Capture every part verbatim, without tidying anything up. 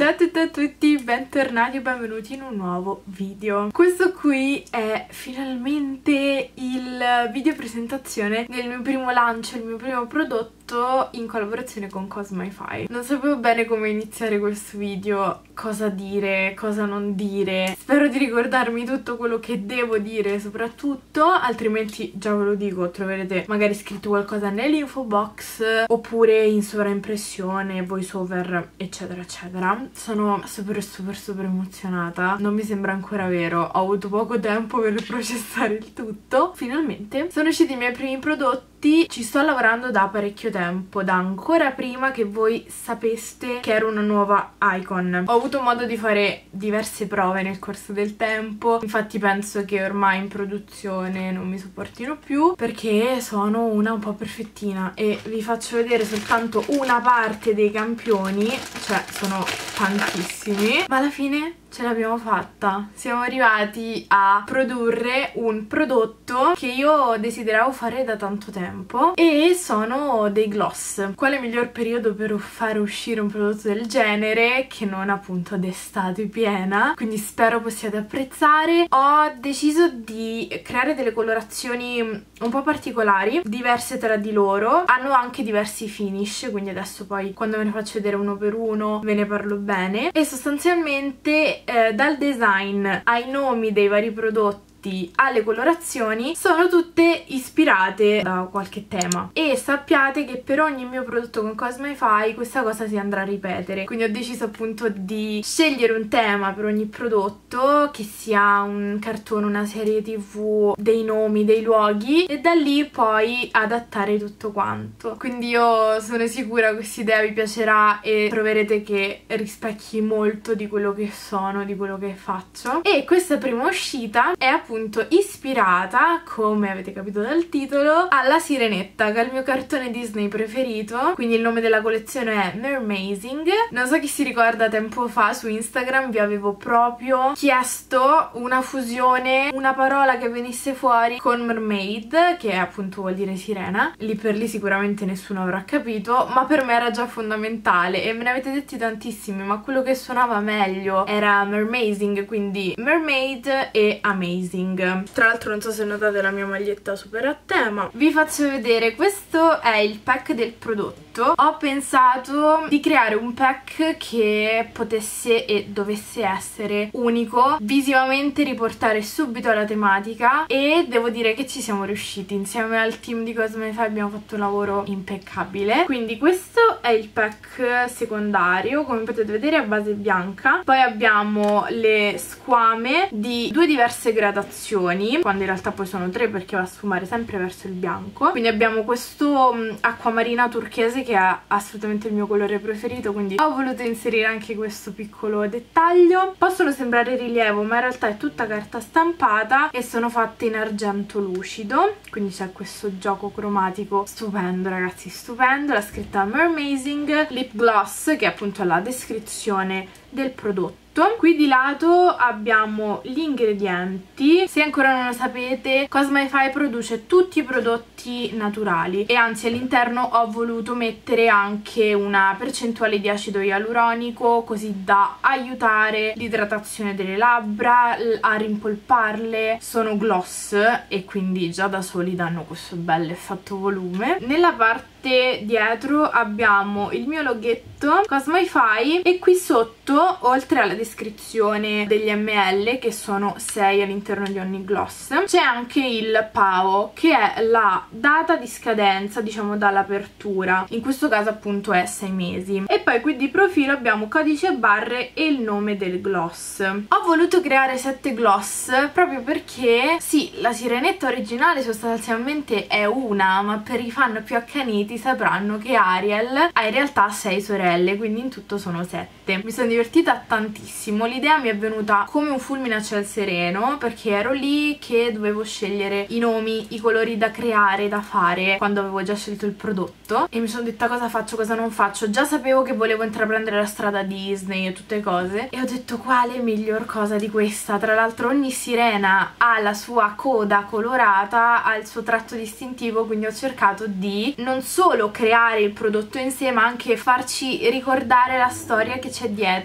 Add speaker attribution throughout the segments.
Speaker 1: Ciao a tutte e a tutti, bentornati e benvenuti in un nuovo video. Questo qui è finalmente il video presentazione del mio primo lancio, il mio primo prodotto in collaborazione con Cosmify. Non sapevo bene come iniziare questo video, cosa dire, cosa non dire. Spero di ricordarmi tutto quello che devo dire soprattutto, altrimenti già ve lo dico, troverete magari scritto qualcosa nell'info box oppure in sovraimpressione, voice over eccetera eccetera. Sono super super super emozionata, non mi sembra ancora vero, ho avuto poco tempo per processare il tutto. Finalmente sono usciti i miei primi prodotti. Ci sto lavorando da parecchio tempo, da ancora prima che voi sapeste che ero una nuova icon. Ho avuto modo di fare diverse prove nel corso del tempo, infatti penso che ormai in produzione non mi sopportino più perché sono una un po' perfettina e vi faccio vedere soltanto una parte dei campioni, cioè sono tantissimi, ma alla fine ce l'abbiamo fatta. Siamo arrivati a produrre un prodotto che io desideravo fare da tanto tempo e sono dei gloss. Quale miglior periodo per fare uscire un prodotto del genere che non appunto d'estate piena, quindi spero possiate apprezzare. Ho deciso di creare delle colorazioni un po' particolari, diverse tra di loro, hanno anche diversi finish, quindi adesso poi quando ve ne faccio vedere uno per uno ve ne parlo bene. E sostanzialmente Eh, dal design ai nomi dei vari prodotti alle colorazioni sono tutte ispirate da qualche tema e sappiate che per ogni mio prodotto con Cosmify questa cosa si andrà a ripetere, quindi ho deciso appunto di scegliere un tema per ogni prodotto, che sia un cartone, una serie tv, dei nomi, dei luoghi, e da lì poi adattare tutto quanto. Quindi io sono sicura che questa idea vi piacerà e troverete che rispecchi molto di quello che sono, di quello che faccio. E questa prima uscita è appunto appunto ispirata, come avete capito dal titolo, alla Sirenetta, che è il mio cartone Disney preferito, quindi il nome della collezione è Mermazing. Non so chi si ricorda, tempo fa su Instagram vi avevo proprio chiesto una fusione, una parola che venisse fuori con mermaid, che appunto vuol dire sirena. Lì per lì sicuramente nessuno avrà capito, ma per me era già fondamentale e me ne avete detti tantissimi, ma quello che suonava meglio era Mermazing, quindi mermaid e amazing. Tra l'altro non so se notate la mia maglietta super a tema. Vi faccio vedere, questo è il pack del prodotto. Ho pensato di creare un pack che potesse e dovesse essere unico, visivamente riportare subito alla tematica, e devo dire che ci siamo riusciti. Insieme al team di Cosmify abbiamo fatto un lavoro impeccabile. Quindi questo è il pack secondario, come potete vedere a base bianca. Poi abbiamo le squame di due diverse gradazioni, quando in realtà poi sono tre perché va a sfumare sempre verso il bianco. Quindi abbiamo questo um, acquamarina turchese che è assolutamente il mio colore preferito, quindi ho voluto inserire anche questo piccolo dettaglio. Possono sembrare rilievo, ma in realtà è tutta carta stampata e sono fatte in argento lucido, quindi c'è questo gioco cromatico stupendo, ragazzi, stupendo. La scritta Mermazing Lip Gloss, che appunto è la descrizione del prodotto. Qui di lato abbiamo gli ingredienti. Se ancora non lo sapete, Cosmify produce tutti i prodotti naturali e anzi all'interno ho voluto mettere anche una percentuale di acido ialuronico, così da aiutare l'idratazione delle labbra, a rimpolparle. Sono gloss e quindi già da soli danno questo bel effetto volume. Nella parte dietro abbiamo il mio loghetto Cosmify e qui sotto, oltre alla descrizione degli ml, che sono sei all'interno di ogni gloss, c'è anche il P A O, che è la data di scadenza, diciamo, dall'apertura. In questo caso appunto è sei mesi. E poi qui di profilo abbiamo codice barre e il nome del gloss. Ho voluto creare sette gloss proprio perché sì, la sirenetta originale sostanzialmente è una, ma per i fan più accaniti sapranno che Ariel ha in realtà sei sorelle, quindi in tutto sono sette. Mi sono divertita tantissimo, l'idea mi è venuta come un fulmine a ciel sereno perché ero lì che dovevo scegliere i nomi, i colori da creare, da fare, quando avevo già scelto il prodotto, e mi sono detta cosa faccio, cosa non faccio. Già sapevo che volevo intraprendere la strada Disney e tutte cose, e ho detto quale miglior cosa di questa. Tra l'altro ogni sirena ha la sua coda colorata, ha il suo tratto distintivo, quindi ho cercato di non solo creare il prodotto in sé ma anche farci ricordare la storia che c'è dietro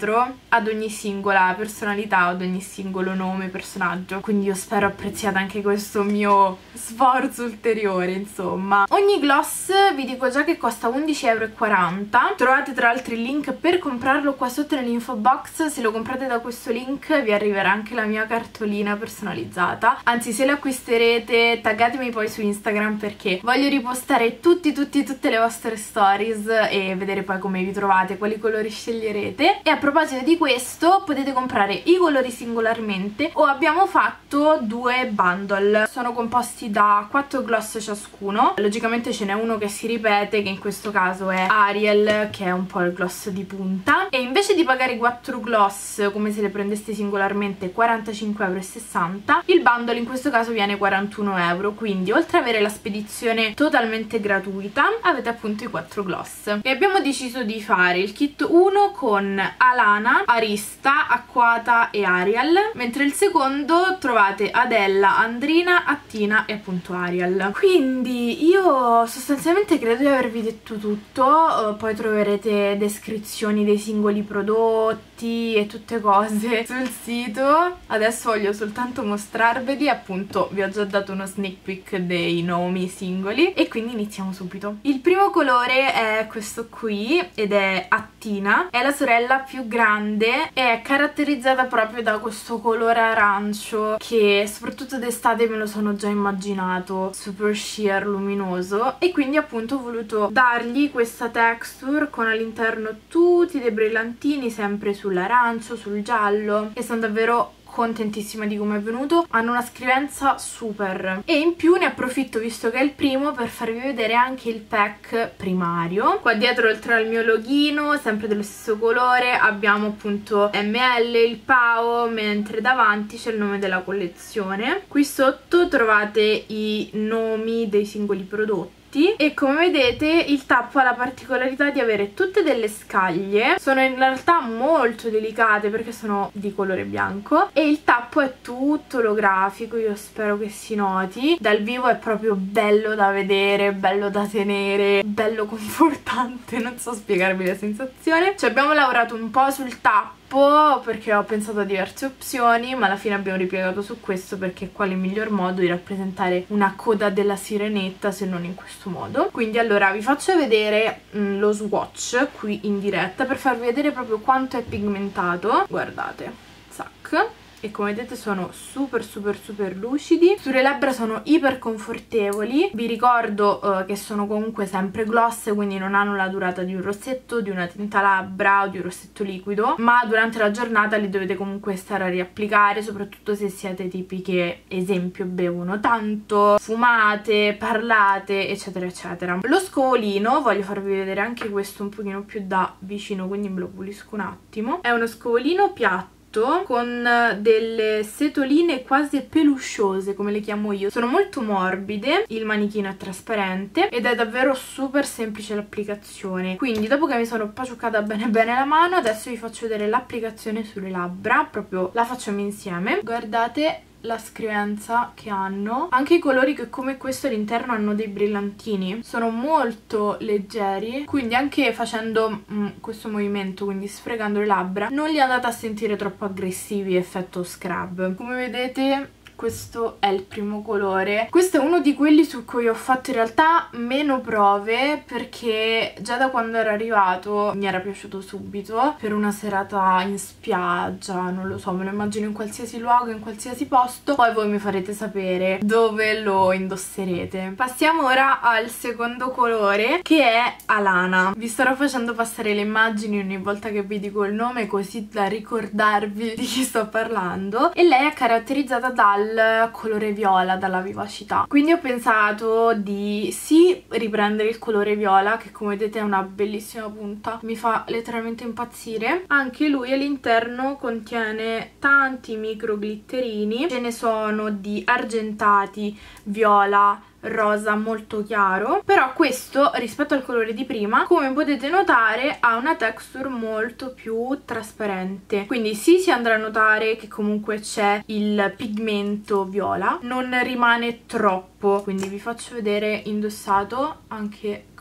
Speaker 1: dietro ad ogni singola personalità, ad ogni singolo nome, personaggio, quindi io spero apprezziate anche questo mio sforzo ulteriore. Insomma, ogni gloss vi dico già che costa undici e quaranta euro. Trovate tra l'altro il link per comprarlo qua sotto nell'info box. Se lo comprate da questo link vi arriverà anche la mia cartolina personalizzata, anzi se lo acquisterete taggatemi poi su Instagram, perché voglio ripostare tutti tutti tutte le vostre stories e vedere poi come vi trovate, quali colori sceglierete. E a proposito di questo, potete comprare i colori singolarmente o abbiamo fatto due bundle, sono composti da quattro gloss ciascuno. Logicamente ce n'è uno che si ripete, che in questo caso è Ariel, che è un po' il gloss di punta, e invece di pagare quattro gloss come se le prendeste singolarmente quarantacinque e sessanta euro, il bundle in questo caso viene quarantuno euro, quindi oltre ad avere la spedizione totalmente gratuita avete appunto i quattro gloss. E abbiamo deciso di fare il kit uno con Alana, Arista, Acquata e Ariel, mentre il secondo trovate Adella, Andrina, Attina e appunto Ariel. Quindi io sostanzialmente credo di avervi detto tutto, uh, poi troverete descrizioni dei singoli prodotti e tutte cose sul sito. Adesso voglio soltanto mostrarveli, appunto vi ho già dato uno sneak peek dei nomi singoli e quindi iniziamo subito. Il primo colore è questo qui ed è Attina, è la sorella più grande, è caratterizzata proprio da questo colore arancio che soprattutto d'estate me lo sono già immaginato, super sheer luminoso, e quindi appunto ho voluto dargli questa texture con all'interno tutti dei brillantini sempre sull'arancio, sul giallo, e sono davvero contentissima di come è venuto. Hanno una scrivenza super, e in più ne approfitto, visto che è il primo, per farvi vedere anche il pack primario. Qua dietro, oltre al mio loghino sempre dello stesso colore, abbiamo appunto M L, il P A O, mentre davanti c'è il nome della collezione. Qui sotto trovate i nomi dei singoli prodotti e come vedete il tappo ha la particolarità di avere tutte delle scaglie, sono in realtà molto delicate perché sono di colore bianco, e il tappo è tutto olografico, io spero che si noti. Dal vivo è proprio bello da vedere, bello da tenere, bello confortante, non so spiegarvi la sensazione. Ci abbiamo lavorato un po' sul tappo perché ho pensato a diverse opzioni, ma alla fine abbiamo ripiegato su questo perché qual è il miglior modo di rappresentare una coda della sirenetta se non in questo modo. Quindi allora vi faccio vedere mh, lo swatch qui in diretta per farvi vedere proprio quanto è pigmentato. Guardate, zac. E come vedete sono super super super lucidi, sulle labbra sono iper confortevoli. Vi ricordo uh, che sono comunque sempre gloss, quindi non hanno la durata di un rossetto, di una tinta labbra o di un rossetto liquido, ma durante la giornata li dovete comunque stare a riapplicare, soprattutto se siete tipi che, esempio, bevono tanto, fumate, parlate, eccetera eccetera. Lo scovolino, voglio farvi vedere anche questo un pochino più da vicino, quindi me lo pulisco un attimo. È uno scovolino piatto con delle setoline quasi pelusciose, come le chiamo io. Sono molto morbide, il manichino è trasparente ed è davvero super semplice l'applicazione. Quindi dopo che mi sono paciuccata bene bene la mano, adesso vi faccio vedere l'applicazione sulle labbra, proprio la facciamo insieme. Guardate la scrivenza che hanno, anche i colori che come questo all'interno hanno dei brillantini, sono molto leggeri, quindi anche facendo mm, questo movimento, quindi sfregando le labbra, non li andate a sentire troppo aggressivi, effetto scrub. Come vedete questo è il primo colore. Questo è uno di quelli su cui ho fatto in realtà meno prove, perché già da quando era arrivato mi era piaciuto subito. Per una serata in spiaggia, non lo so, me lo immagino in qualsiasi luogo, in qualsiasi posto. Poi voi mi farete sapere dove lo indosserete. Passiamo ora al secondo colore, che è Alana. Vi starò facendo passare le immagini ogni volta che vi dico il nome, così da ricordarvi di chi sto parlando. E lei è caratterizzata dal colore viola, dalla vivacità, quindi ho pensato di sì riprendere il colore viola, che come vedete è una bellissima punta, mi fa letteralmente impazzire. Anche lui all'interno contiene tanti micro glitterini, ce ne sono di argentati, viola, rosa molto chiaro, però questo rispetto al colore di prima, come potete notare, ha una texture molto più trasparente, quindi sì, si andrà a notare che comunque c'è il pigmento viola, non rimane troppo. Quindi vi faccio vedere indossato anche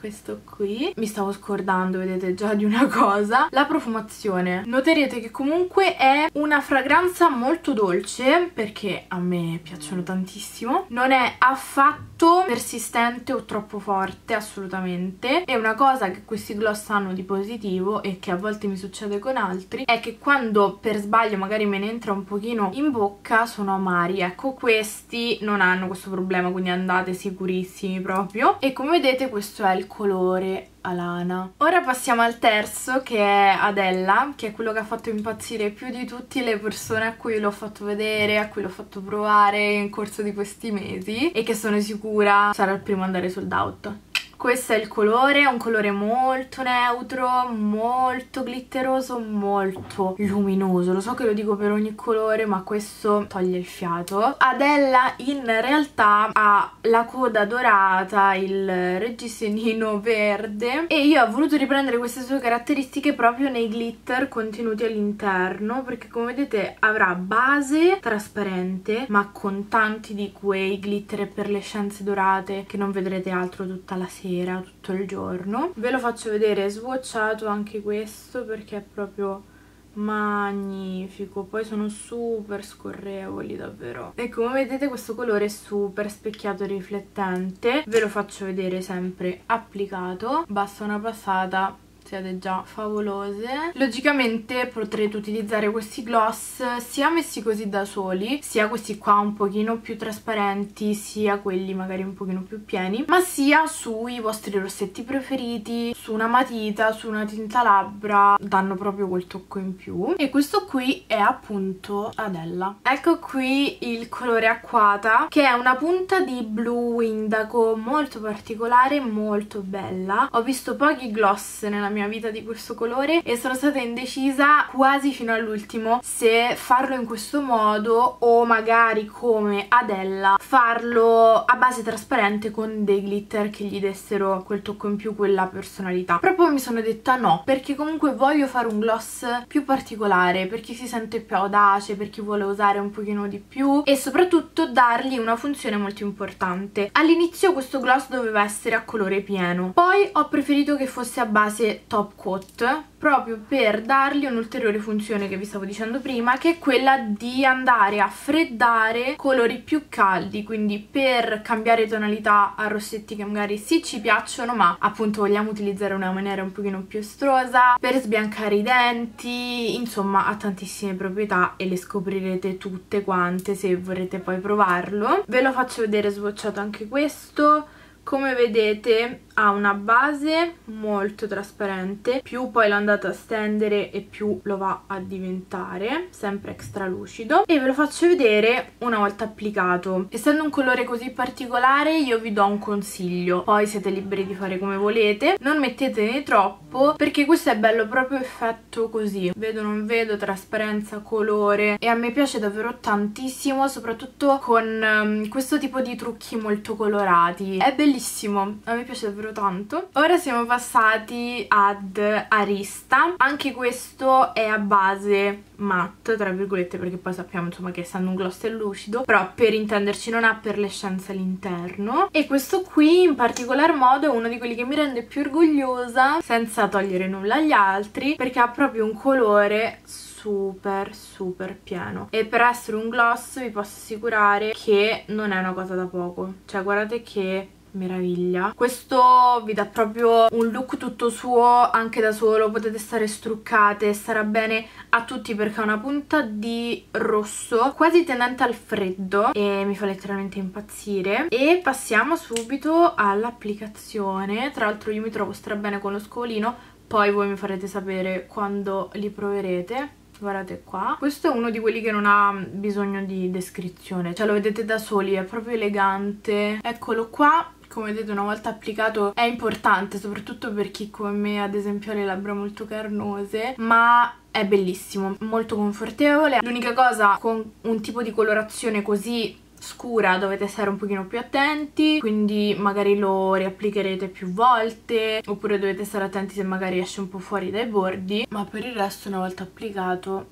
Speaker 1: questo qui. Mi stavo scordando, vedete, già di una cosa. La profumazione, noterete che comunque è una fragranza molto dolce, perché a me piacciono tantissimo. Non è affatto persistente o troppo forte, assolutamente. E una cosa che questi gloss hanno di positivo, e che a volte mi succede con altri, è che quando per sbaglio magari me ne entra un pochino in bocca sono amari. Ecco, questi non hanno questo problema, quindi andate sicurissimi proprio. E come vedete questo è il colore Alana. Ora passiamo al terzo, che è Adella, che è quello che ha fatto impazzire più di tutti le persone a cui l'ho fatto vedere, a cui l'ho fatto provare in corso di questi mesi, e che sono sicura sarà il primo ad andare sold out. Questo è il colore, è un colore molto neutro, molto glitteroso, molto luminoso. Lo so che lo dico per ogni colore, ma questo toglie il fiato. Adella in realtà ha la coda dorata, il reggiseno verde, e io ho voluto riprendere queste sue caratteristiche proprio nei glitter contenuti all'interno, perché come vedete avrà base trasparente, ma con tanti di quei glitter e perlescenze dorate che non vedrete altro tutta la sera, tutto il giorno. Ve lo faccio vedere swatchato anche questo, perché è proprio magnifico. Poi sono super scorrevoli davvero, e come vedete questo colore è super specchiato e riflettente. Ve lo faccio vedere sempre applicato, basta una passata, siete già favolose. Logicamente potrete utilizzare questi gloss sia messi così da soli, sia questi qua un pochino più trasparenti, sia quelli magari un pochino più pieni, ma sia sui vostri rossetti preferiti, su una matita, su una tinta labbra, danno proprio quel tocco in più. E questo qui è appunto Adella. Ecco qui il colore acquata, che è una punta di blu indago molto particolare, molto bella. Ho visto pochi gloss nella mia vita di questo colore e sono stata indecisa quasi fino all'ultimo se farlo in questo modo o magari come Adella farlo a base trasparente con dei glitter che gli dessero quel tocco in più, quella personalità. Però poi mi sono detta no, perché comunque voglio fare un gloss più particolare, per chi si sente più audace, per chi vuole usare un pochino di più e soprattutto dargli una funzione molto importante. All'inizio questo gloss doveva essere a colore pieno, poi ho preferito che fosse a base top coat, proprio per dargli un'ulteriore funzione che vi stavo dicendo prima, che è quella di andare a freddare colori più caldi, quindi per cambiare tonalità a rossetti che magari sì ci piacciono, ma appunto vogliamo utilizzare una maniera un pochino più estrosa, per sbiancare i denti, insomma ha tantissime proprietà e le scoprirete tutte quante se vorrete poi provarlo. Ve lo faccio vedere swatchato anche questo. Come vedete ha una base molto trasparente, più poi lo andate a stendere e più lo va a diventare, sempre extra lucido, e ve lo faccio vedere una volta applicato. Essendo un colore così particolare io vi do un consiglio, poi siete liberi di fare come volete, non mettetene troppo perché questo è bello proprio effetto così, vedo non vedo, trasparenza, colore, e a me piace davvero tantissimo, soprattutto con um, questo tipo di trucchi molto colorati, è bellissimo, a me piace davvero tanto. Ora siamo passati ad Arista, anche questo è a base matte tra virgolette, perché poi sappiamo insomma che essendo un gloss è lucido, però per intenderci non ha perlescenza all'interno, e questo qui in particolar modo è uno di quelli che mi rende più orgogliosa senza togliere nulla agli altri, perché ha proprio un colore super super pieno, e per essere un gloss vi posso assicurare che non è una cosa da poco, cioè guardate che meraviglia. Questo vi dà proprio un look tutto suo anche da solo, potete stare struccate, starà bene a tutti perché ha una punta di rosso quasi tendente al freddo e mi fa letteralmente impazzire. E passiamo subito all'applicazione. Tra l'altro io mi trovo stra bene con lo scovolino, poi voi mi farete sapere quando li proverete. Guardate qua, questo è uno di quelli che non ha bisogno di descrizione, cioè lo vedete da soli, è proprio elegante. Eccolo qua, come vedete una volta applicato è importante, soprattutto per chi come me ad esempio ha le labbra molto carnose, ma è bellissimo, molto confortevole. L'unica cosa, con un tipo di colorazione così scura dovete stare un pochino più attenti, quindi magari lo riapplicherete più volte, oppure dovete stare attenti se magari esce un po' fuori dai bordi, ma per il resto una volta applicato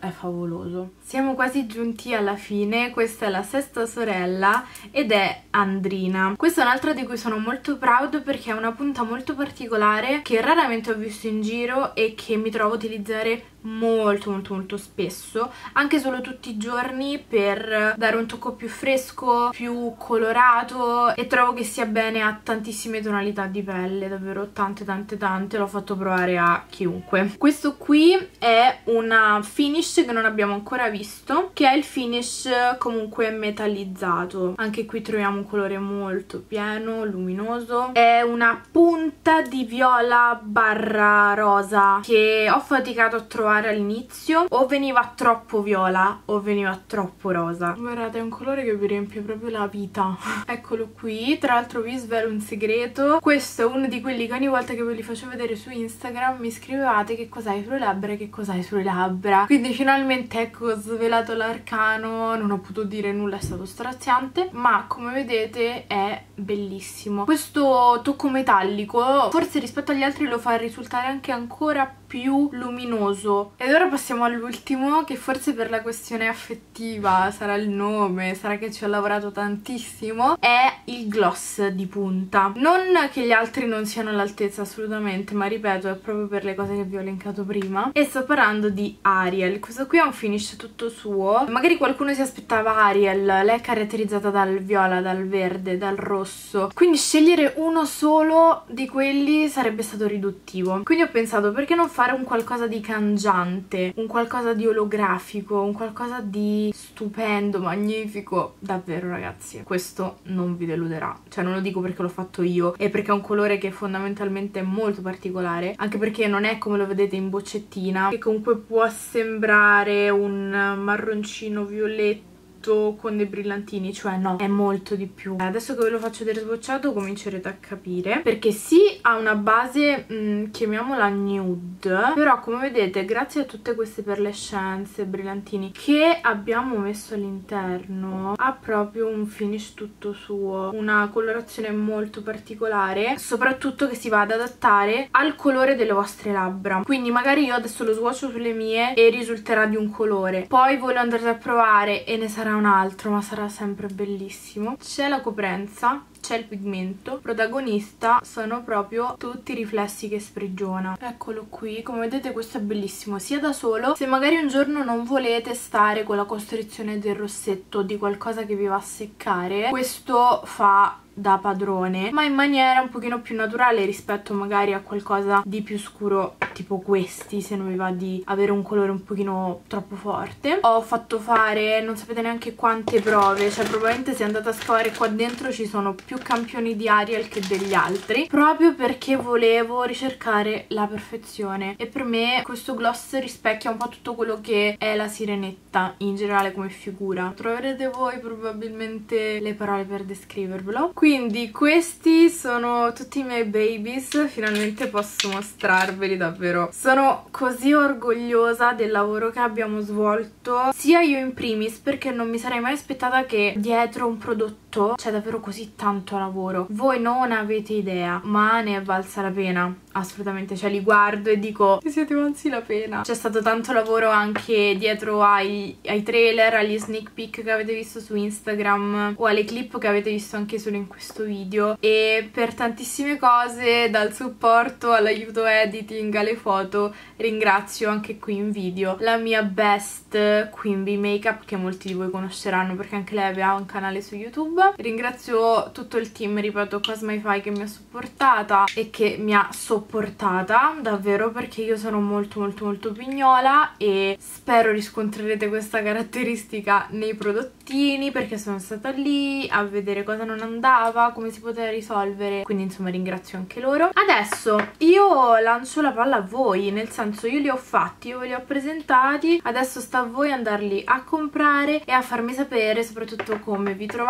Speaker 1: è favoloso. Siamo quasi giunti alla fine, questa è la sesta sorella ed è Andrina. Questa è un'altra di cui sono molto proud perché è una punta molto particolare che raramente ho visto in giro e che mi trovo a utilizzare molto molto molto spesso, anche solo tutti i giorni, per dare un tocco più fresco, più colorato, e trovo che sia bene a tantissime tonalità di pelle, davvero tante tante tante, l'ho fatto provare a chiunque. Questo qui è una finish che non abbiamo ancora visto, che è il finish comunque metallizzato. Anche qui troviamo un colore molto pieno, luminoso, è una punta di viola barra rosa che ho faticato a trovare all'inizio, o veniva troppo viola o veniva troppo rosa. Guardate, è un colore che vi riempie proprio la vita. Eccolo qui. Tra l'altro vi svelo un segreto, questo è uno di quelli che ogni volta che ve li faccio vedere su Instagram mi scrivevate che cos'hai sulle labbra e che cos'hai sulle labbra, quindi finalmente ecco, ho svelato l'arcano. Non ho potuto dire nulla, è stato straziante, ma come vedete è bellissimo. Questo tocco metallico forse rispetto agli altri lo fa risultare anche ancora più luminoso. Ed ora passiamo all'ultimo, che forse per la questione affettiva sarà il nome, sarà che ci ho lavorato tantissimo, è il gloss di punta. Non che gli altri non siano all'altezza assolutamente, ma ripeto, è proprio per le cose che vi ho elencato prima, e sto parlando di Ariel. Questo qui è un finish tutto suo. Magari qualcuno si aspettava Ariel, lei è caratterizzata dal viola, dal verde, dal rosso, quindi scegliere uno solo di quelli sarebbe stato riduttivo, quindi ho pensato, perché non fare un qualcosa di cangiante, un qualcosa di olografico, un qualcosa di stupendo, magnifico. Davvero ragazzi, questo non vi deluderà, cioè non lo dico perché l'ho fatto io, e perché è un colore che fondamentalmente è molto particolare, anche perché non è come lo vedete in boccettina, che comunque può sembrare un marroncino violetto con dei brillantini, cioè no, è molto di più. Adesso che ve lo faccio vedere sbocciato comincerete a capire, perché sì, ha una base mh, chiamiamola nude, però come vedete grazie a tutte queste perlescenze, brillantini che abbiamo messo all'interno, ha proprio un finish tutto suo, una colorazione molto particolare, soprattutto che si va ad adattare al colore delle vostre labbra. Quindi magari io adesso lo swatcho sulle mie e risulterà di un colore, poi voi lo andrete a provare e ne sarà un altro, ma sarà sempre bellissimo. C'è la coprenza, c'è il pigmento, protagonista sono proprio tutti i riflessi che sprigiona. Eccolo qui, come vedete questo è bellissimo sia da solo, se magari un giorno non volete stare con la costrizione del rossetto o di qualcosa che vi va a seccare, questo fa da padrone, ma in maniera un pochino più naturale rispetto magari a qualcosa di più scuro tipo questi, se non vi va di avere un colore un pochino troppo forte. Ho fatto fare non sapete neanche quante prove, cioè probabilmente se andate a scavare qua dentro ci sono più campioni di Ariel che degli altri, proprio perché volevo ricercare la perfezione, e per me questo gloss rispecchia un po' tutto quello che è la sirenetta in generale come figura. Troverete voi probabilmente le parole per descrivervelo. Quindi questi sono tutti i miei babies, finalmente posso mostrarveli davvero. Sono così orgogliosa del lavoro che abbiamo svolto, sia io in primis, perché non mi sarei mai aspettata che dietro un prodotto c'è davvero così tanto lavoro. Voi non avete idea, ma ne è valsa la pena, assolutamente. Cioè li guardo e dico che siete valsi la pena. C'è stato tanto lavoro anche dietro ai, ai trailer, agli sneak peek che avete visto su Instagram o alle clip che avete visto anche solo in questo video, e per tantissime cose, dal supporto all'aiuto editing alle foto, ringrazio anche qui in video la mia best Queen Bee Makeup, che molti di voi conosceranno perché anche lei aveva un canale su YouTube. Ringrazio tutto il team, ripeto, Cosmify, che mi ha supportata e che mi ha sopportata davvero, perché io sono molto molto molto pignola e spero riscontrerete questa caratteristica nei prodottini, perché sono stata lì a vedere cosa non andava, come si poteva risolvere, quindi insomma ringrazio anche loro. Adesso io lancio la palla a voi, nel senso io li ho fatti, io ve li ho presentati, adesso sta a voi andarli a comprare e a farmi sapere soprattutto come vi trovate.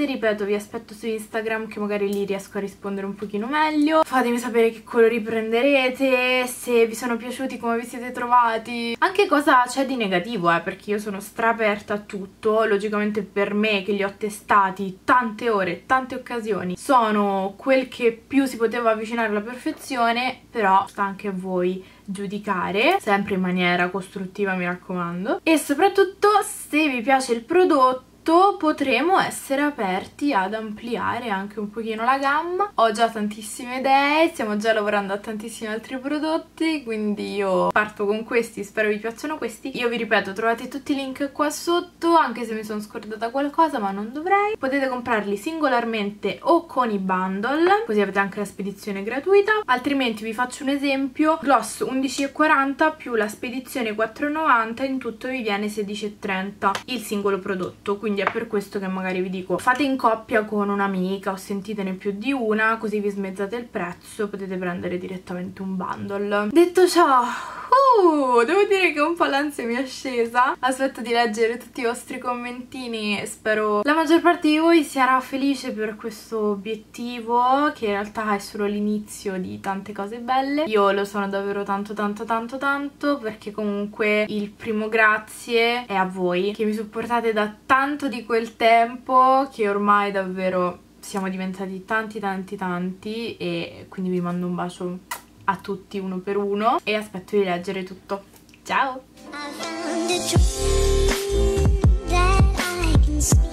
Speaker 1: ripeto, vi aspetto su Instagram che magari lì riesco a rispondere un pochino meglio. Fatemi sapere che colori prenderete, se vi sono piaciuti, come vi siete trovati, anche cosa c'è di negativo, eh, perché io sono straperta a tutto. Logicamente per me, che li ho testati tante ore, tante occasioni, sono quel che più si poteva avvicinare alla perfezione, però sta anche a voi giudicare, sempre in maniera costruttiva, mi raccomando. E soprattutto, se vi piace il prodotto, potremo essere aperti ad ampliare anche un pochino la gamma. Ho già tantissime idee, stiamo già lavorando a tantissimi altri prodotti, quindi io parto con questi, spero vi piacciono questi. Io vi ripeto, trovate tutti i link qua sotto, anche se mi sono scordata qualcosa, ma non dovrei. Potete comprarli singolarmente o con i bundle, così avete anche la spedizione gratuita. Altrimenti vi faccio un esempio: gloss undici e quaranta più la spedizione quattro e novanta, in tutto vi viene sedici e trenta il singolo prodotto. Quindi è per questo che magari vi dico, fate in coppia con un'amica o sentitene più di una, così vi smezzate il prezzo, potete prendere direttamente un bundle. Detto ciò, uh, devo dire che un po' l'ansia mi è scesa. Aspetto di leggere tutti i vostri commentini e spero la maggior parte di voi sarà felice per questo obiettivo, che in realtà è solo l'inizio di tante cose belle. Io lo sono davvero tanto tanto tanto tanto, perché comunque il primo grazie è a voi, che mi supportate da tanto di quel tempo, che ormai davvero siamo diventati tanti tanti tanti, e quindi vi mando un bacio a tutti uno per uno e aspetto di leggere tutto. Ciao!